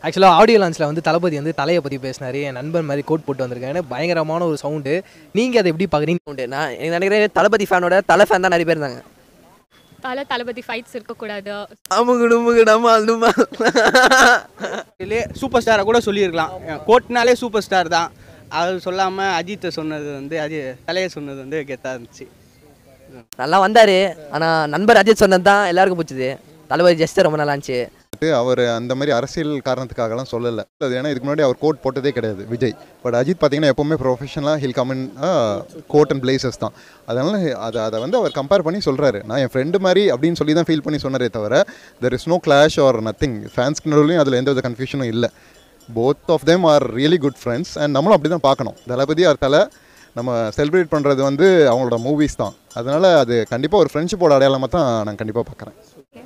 ஆக்சுவலாக ஆடியோ லான்ச்சில் வந்து தளபதி வந்து தலையை பற்றி பேசினார். என் நண்பன் மாதிரி கோட் போட்டு வந்திருக்காங்க. பயங்கரமான ஒரு சவுண்டு. நீங்கள் அதை எப்படி பார்க்குறீங்க? நான் நினைக்கிறேன் தளபதி ஃபேனோட தலை ஃபேன் தான் நிறைய பேர் இருந்தாங்க. தளபதி ஃபைட்ஸ் இருக்கக்கூடாது. இல்லையே சூப்பர் ஸ்டாரை கூட சொல்லியிருக்கலாம். கோட்னாலே சூப்பர் ஸ்டார் தான். அது சொல்லாமல் அஜித்தை சொன்னது வந்து தலையை சொன்னது வந்து கெத்தாக இருந்துச்சு. நல்லா வந்தார். ஆனால் நண்பர் அஜித் சொன்னது தான் எல்லாருக்கும் பிடிச்சது. தளபதி ஜஸ்ட் ரொம்ப நல்லா இருந்துச்சு. அவர் அந்த மாதிரி அரசியல் காரணத்துக்காகலாம் சொல்லலை. அது ஏன்னா இதுக்கு முன்னாடி அவர் கோட் போட்டதே கிடையாது விஜய். பட் அஜித் பார்த்தீங்கன்னா எப்போவுமே ப்ரொஃபஷனலாக he'll come in coat and places தான். அதனால் அதை வந்து அவர் கம்பேர் பண்ணி சொல்கிறாரு. நான் என் ஃப்ரெண்டு மாதிரி அப்படின்னு சொல்லி தான் ஃபீல் பண்ணி சொன்னாரே தவிர there is no clash or nothing. ஃபேன்ஸ்க்கு நடுவுலையும் அதில் எந்த வித கன்ஃபியூஷனும் இல்லை. Both of them are really good friends. And நம்மளும் அப்படி தான் பார்க்கணும். தளபதி ஆர் தலை நம்ம செலிப்ரேட் பண்ணுறது வந்து அவங்களோட மூவிஸ் தான். அதனால் அது கண்டிப்பாக ஒரு ஃப்ரெண்ட்ஷிப்போட அடையாளமாக தான் நான் கண்டிப்பாக பார்க்குறேன்.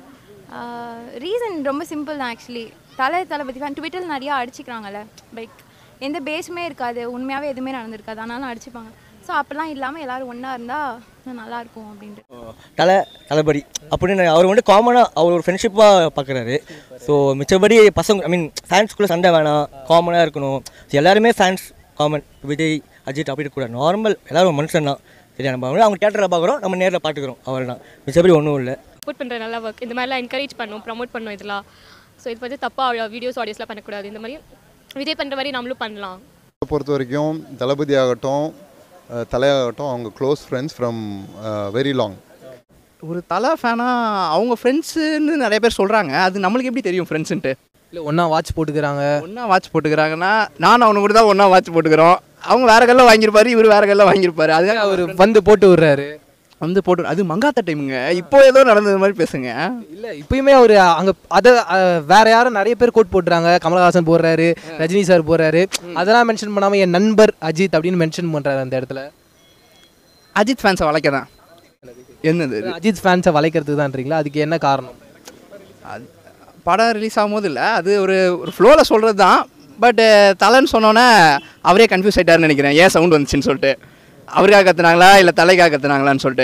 ரீசன் ரொம்ப சிம்பிள் தான். ஆக்சுவலி தளபதி ஃபேன் ட்விட்டரில் நிறையா அடிச்சிக்கிறாங்கல்ல. லைக் எந்த பேஸுமே இருக்காது, உண்மையாகவே எதுவுமே நடந்திருக்காது, ஆனாலும் அடிச்சுப்பாங்க. ஸோ அப்படிலாம் இல்லாமல் எல்லோரும் ஒன்றா இருந்தால் நல்லாயிருக்கும் அப்படின்ட்டு தளபதி அப்படின்னு அவர் வந்து காமனாக அவர் ஒரு ஃப்ரெண்ட்ஷிப்பாக பார்க்குறாரு. ஸோ மிச்சபடி பசங்க ஐ மீன் ஃபேன்ஸ்குள்ளே சண்டை வேணாம், காமனாக இருக்கணும். எல்லாருமே ஃபேன்ஸ் காமன். விஜய் அஜித் அப்படி கூட நார்மல் எல்லோரும் மனுஷன் தான். சரியா, நம்ம அவங்க தேட்டரில் பார்க்குறோம், நம்ம நேரில் பார்த்துக்கிறோம், அவள் தான். மிச்சபடி ஒன்றும் இல்லை. சப்போர்ட் பண்ணுற நல்ல ஒர்க் இந்த மாதிரிலாம் என்கரேஜ் பண்ணணும், ப்ரமோட் பண்ணணும். இதெல்லாம் ஸோ இது வந்து தப்பாக வீடியோஸ் ஆடியோஸ்லாம் பண்ணக்கூடாது. இந்த மாதிரி விஜய் பண்ணுற மாதிரி நம்மளும் பண்ணலாம். பொறுத்த வரைக்கும் தளபதி ஆகட்டும் தலையாகட்டும் அவங்க close friends from very long. ஒரு தலை ஃபேனாக அவங்க ஃப்ரெண்ட்ஸுன்னு நிறைய பேர் சொல்கிறாங்க. அது நம்மளுக்கு எப்படி தெரியும் ஃப்ரெண்ட்ஸுன்ட்டு? இல்லை ஒன்றா வாட்ச் போட்டுக்கிறாங்கன்னா நான் அவனு கூட தான் ஒன்றா வாட்ச் போட்டுக்கிறோம். அவங்க வேறு கல்ல வாங்கியிருப்பாரு, இவர் வேறு கல்ல வாங்கியிருப்பாரு. அதுக்காக அவர் வந்து போட்டு விடுறாரு. அது மங்காத்த டைமுங்க. இப்போ ஏதோ நடந்தது மாதிரி பேசுங்க. இல்லை இப்பயுமே அவர் அங்கே அதை வேற யாரும் நிறைய பேர் கோட் போட்டுறாங்க. கமலஹாசன் போடுறாரு, ரஜினி சார் போடுறாரு. அதெல்லாம் மென்ஷன் பண்ணாமல் என் நண்பர் அஜித் அப்படின்னு மென்ஷன் பண்ணுறாரு அந்த இடத்துல. அஜித் ஃபேன்ஸை வளைக்க தான். என்னது அஜித் ஃபேன்ஸை வளைக்கிறதுக்கு தான்றீங்களா? அதுக்கு என்ன காரணம்? அது படம் ரிலீஸ் ஆகும்போது இல்லை, அது ஒரு ஃப்ளோவில் சொல்கிறது தான். பட் தலைன்னு சொன்னோன்னே அவரே கன்ஃபியூஸ் ஆகிட்டாருன்னு நினைக்கிறேன். ஏன் சவுண்ட் வந்துச்சுன்னு சொல்லிட்டு. அவருக்காக கற்றுனாங்களா இல்லை தலைக்காக கற்றுனாங்களான்னு சொல்லிட்டு.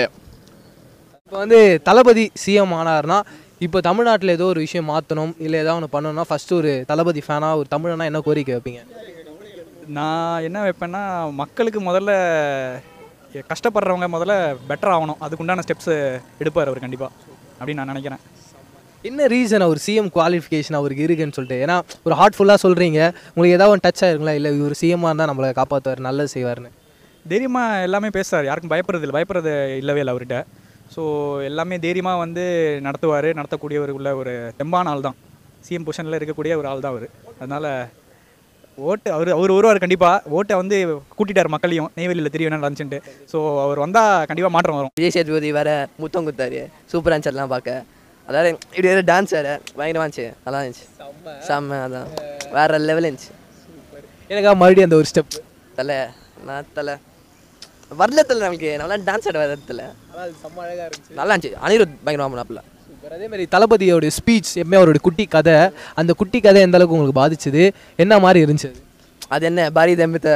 இப்போ வந்து தளபதி சிஎம் ஆனார்னா இப்போ தமிழ்நாட்டில் ஏதோ ஒரு விஷயம் மாற்றணும் இல்லை ஏதாவது ஒன்று பண்ணணும்னா ஃபஸ்ட்டு ஒரு தளபதி ஃபேனாக ஒரு தமிழனா என்ன கோரிக்கை வைப்பீங்க? நான் என்ன வைப்பேன்னா, மக்களுக்கு முதல்ல கஷ்டப்படுறவங்க முதல்ல பெட்டர் ஆகணும். அதுக்குண்டான ஸ்டெப்ஸு எடுப்பார் அவர் கண்டிப்பாக அப்படின்னு நான் நினைக்கிறேன். என்ன ரீசன் அவர் சிஎம் குவாலிஃபிகேஷன் அவருக்கு இருக்குன்னு சொல்லிட்டு? ஏன்னா ஒரு ஹார்ட்ஃபுல்லாக சொல்கிறீங்க, உங்களுக்கு ஏதாவது ஒன்று டச் ஆயிருங்களா? இல்லை இவர் சிஎம்மாக இருந்தால் நம்மளை காப்பாற்றுவார், நல்லது செய்வார்னு தைரியமாக எல்லாமே பேசுவார். யாருக்கும் பயப்படுறது இல்லவே இல்லை அவர்கிட்ட. ஸோ எல்லாமே தைரியமாக வந்து நடத்தக்கூடியவருக்குள்ள ஒரு தெம்பான ஆள் தான். சிஎம் பொசிஷனில் இருக்கக்கூடிய ஒரு ஆள் தான் அவர். அதனால் ஓட்டு அவர் வருவார் கண்டிப்பாக. ஓட்டை வந்து கூட்டிட்டார் மக்களையும். நெய்வேலியில் தெரியும் என்ன நடந்துச்சுட்டு. ஸோ அவர் வந்தால் கண்டிப்பாக மாற்றம் வரும். விஜய் சேதுபதி வேறு முத்தம் கொடுத்தாரு. சூப்பர் ஆன்சர்லாம் பார்க்க. அதாவது இப்படி வேறு டான்ஸ் வேறு பயங்கரமாக இருந்துச்சு. நல்லா இருந்துச்சு, செம்ம. அதான் வேறு லெவல் இருந்துச்சு. எனக்கா மறுபடியும் அந்த ஒரு ஸ்டெப் தலை வரலத்தில் நமக்கு நல்லா டான்ஸ் ஆட வரத்தில் நல்லா இருந்துச்சு. அனிருத் பயங்கரமாக பண்ணாப்புல. அதே மாதிரி தளபதியோடைய ஸ்பீச் எப்பவுமே அவருடைய குட்டி கதை, அந்த குட்டி கதை எந்த அளவுக்கு உங்களுக்கு பாதிச்சுது, என்ன மாதிரி இருந்துச்சு? அது என்ன பாரதி தம்பித்த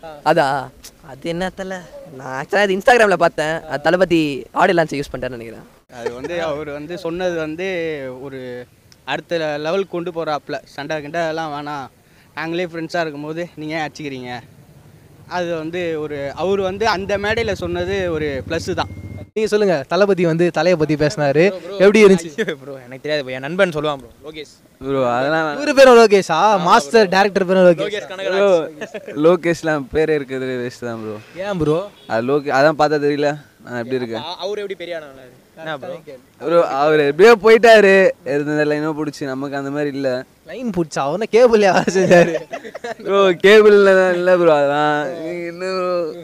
அது என்ன தலை? நான் ஆக்சுவலாக அது இன்ஸ்டாகிராமில் பார்த்தேன். அது தளபதி ஆடியோ லான்ச்சை யூஸ் பண்ணிட்டேன்னு நினைக்கிறேன். அது வந்து அவர் வந்து சொன்னது வந்து ஒரு அடுத்த லெவலுக்கு கொண்டு போகிறாப்புல. சண்டை கிண்டெல்லாம் வேணாம், நாங்களே ஃப்ரெண்ட்ஸாக இருக்கும்போது நீங்கள் அடிச்சுக்கிறீங்க. அது வந்து அவர் வந்து அந்த மேடையில் சொன்னது ஒரு ப்ளஸ்ஸு தான். நீங்கள் சொல்லுங்கள், தளபதி வந்து தலையை பற்றி பேசினாரு, எப்படி இருந்துச்சு? ப்ரோ எனக்கு தெரியாது ப்ரோ, என் நண்பன் சொல்லுவான் ப்ரோ. லோகேஷ் ப்ரோ. அதெல்லாம் இவரு பேரும் லோகேஷா? மாஸ்டர் டேரக்டர் பேரும் லோகேஷ். லோகேஷ்லாம் பேரே இருக்கிறது வேஸ்ட் தான் ப்ரோ. ஏன் ப்ரோ? அது அதான் பார்த்தா தெரியல நான் எப்படி இருக்கேன். அவர் எப்படி பெரிய என்ன ப்ரோ? ப்ரோ அவர் எப்படியோ போயிட்டாரு. இருந்த லைனோ பிடிச்சி நமக்கு அந்த மாதிரி இல்லை. லைன் பிடிச்சா அவனை கேபிள் யாரும் செஞ்சாரு ப்ரோ? கேபிள்ல தான் இல்லை ப்ரோ. அதான் இன்னும்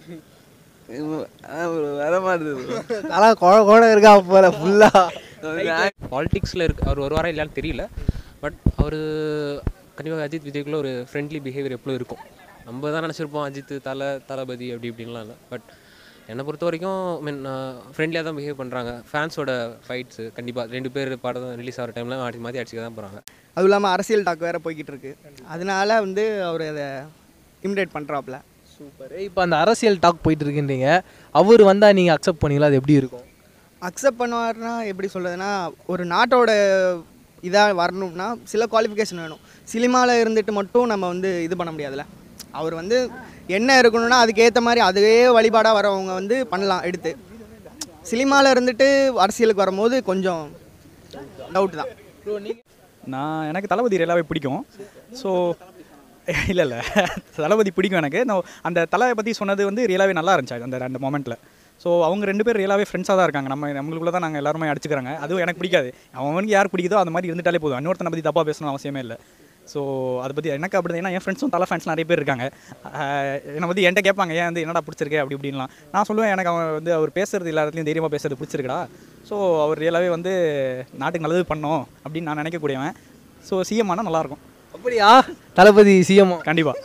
வர மாட்டேது. ஆனால் குழ இருக்கா போல ஃபுல்லாக பாலிடிக்ஸில் அவர் வருவாரா இல்லைன்னு தெரியல. பட் அவர் கண்டிப்பாக அஜித் விஜய்க்குள்ள ஒரு ஃப்ரெண்ட்லி பிஹேவியர் எப்போ இருக்கும். நம்ம தான் நினச்சிருப்போம் அஜித் தளபதி அப்படி இப்படின்லாம் இல்லை. பட் என்னை பொறுத்த வரைக்கும் மீன் ஃப்ரெண்ட்லியாக தான் பிஹேவ் பண்ணுறாங்க. ஃபேன்ஸோட ஃபைட்ஸு கண்டிப்பாக 2 பேர் படம் ரிலீஸ் ஆகிற டைமில் மாற்றி அடிச்சுக்க தான் போகிறாங்க. அதுவும் இல்லாமல் அரசியல் டாக் வேறு போய்கிட்டு இருக்கு. அதனால வந்து அவர் அதை இமிடேட் பண்ணுறாப்புல. சூப்பர். இப்போ அந்த அரசியல் டாக் போயிட்டு இருக்குன்றீங்க, அவர் வந்தால் நீங்கள் அக்செப்ட் பண்ணிங்களா? அது எப்படி இருக்கும்? அக்செப்ட் பண்ணுவார்னா எப்படி சொல்கிறதுனா, ஒரு நாட்டோட இதாக வரணும்னா சில குவாலிஃபிகேஷன் வேணும். சினிமாவில் இருந்துட்டு மட்டும் நம்ம வந்து இது பண்ண முடியாதுல்ல. அவர் வந்து என்ன இருக்கணும்னா அதுக்கேற்ற மாதிரி அதுவே வழிபாடாக வரவங்க வந்து பண்ணலாம் எடுத்து. சினிமாவில் இருந்துட்டு அரசியலுக்கு வரும்போது கொஞ்சம் டவுட் தான். எனக்கு தளபதி ரியலாகவே பிடிக்கும். ஸோ இல்லை தளபதி பிடிக்கும் எனக்கு. அந்த தலையை பற்றி சொன்னது வந்து ரியலாகவே நல்லா இருந்துச்சு அந்த மொமெண்ட்டில். ஸோ அவங்க 2 பேர் ரியலாகவே ஃப்ரெண்ட்ஸாக தான் இருக்காங்க. நம்மளுக்குள்ள தான் நாங்கள் எல்லாருமே அடிச்சுக்கிறாங்க. அதுவும் எனக்கு பிடிக்காது. அவனுக்கு யார் பிடிக்குதோ அந்த மாதிரி இருந்துட்டாலே போதும். இன்னொருத்தனை பற்றி தப்பாக பேசணும் அவசியமே இல்லை. ஸோ அதை பற்றி எனக்கு அப்படி தான். ஏன்னா என் ஃப்ரெண்ட்ஸும் தலை ஃபேன்ஸ் நிறைய பேர் இருக்காங்க. என்னை பற்றி என்கிட்ட கேட்பாங்க ஏன் வந்து என்னடா பிடிச்சிருக்கு அப்படி இப்படின்லாம். நான் சொல்லுவேன் எனக்கு அவன் வந்து அவர் பேசுறது எல்லா இடத்துலையும் தைரியமாக பேசுறது பிடிச்சிருக்கடா. ஸோ அவர் ரியலாகவே வந்து நாட்டுக்கு நல்லது பண்ணோம் அப்படின்னு நான் நினைக்கக்கூடியவன். ஸோ சிஎம் ஆனால் நல்லாயிருக்கும். அப்படியா? தளபதி சிஎம் கண்டிப்பாக.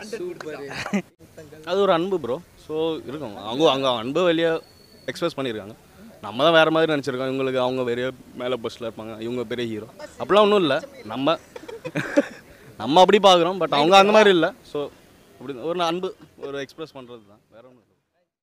அது ஒரு அன்பு ப்ரோ. ஸோ இருக்கும் அவங்க அன்பு வெளியே எக்ஸ்பிரஸ் பண்ணியிருக்காங்க. நம்ம தான் வேறு மாதிரி நினச்சிருக்கோம். இவங்களுக்கு அவங்க பெரிய மேலே போஸ்ட்டில் இருப்பாங்க, இவங்க பெரிய ஹீரோ அப்படிலாம் ஒன்றும் இல்லை. நம்ம அப்படி பார்க்குறோம். பட் அவங்க அந்த மாதிரி இல்லை. ஸோ அப்படி ஒரு அன்பு ஒரு எக்ஸ்பிரஸ் பண்ணுறது தான், வேறு ஒன்றும் இல்லை.